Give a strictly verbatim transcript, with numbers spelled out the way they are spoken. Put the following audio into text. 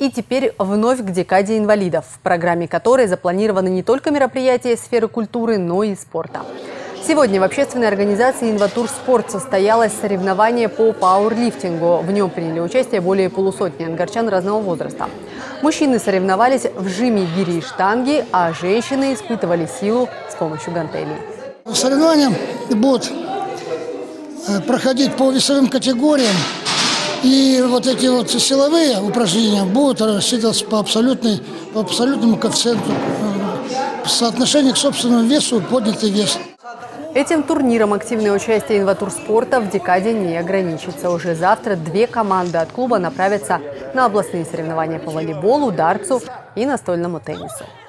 И теперь вновь к декаде инвалидов, в программе которой запланированы не только мероприятия сферы культуры, но и спорта. Сегодня в общественной организации «Инватур Спорт» состоялось соревнование по пауэрлифтингу. В нем приняли участие более полусотни ангарчан разного возраста. Мужчины соревновались в жиме гири и штанги, а женщины испытывали силу с помощью гантелей. Соревнования будут проходить по весовым категориям. И вот эти вот силовые упражнения будут рассчитываться по, абсолютной, по абсолютному коэффициенту соотношения к собственному весу, поднятый вес. Этим турниром активное участие «Инватур Спорта» в декаде не ограничится. Уже завтра две команды от клуба направятся на областные соревнования по волейболу, дартсу и настольному теннису.